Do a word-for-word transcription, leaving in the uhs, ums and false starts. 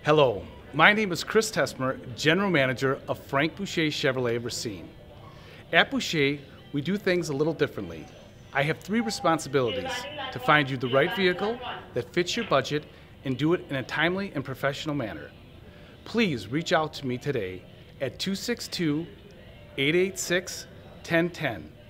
Hello, my name is Chris Tessmer, General Manager of Frank Boucher Chevrolet of Racine. At Boucher, we do things a little differently. I have three responsibilities: to find you the right vehicle that fits your budget and do it in a timely and professional manner. Please reach out to me today at two six two, eight eight six, one zero one zero.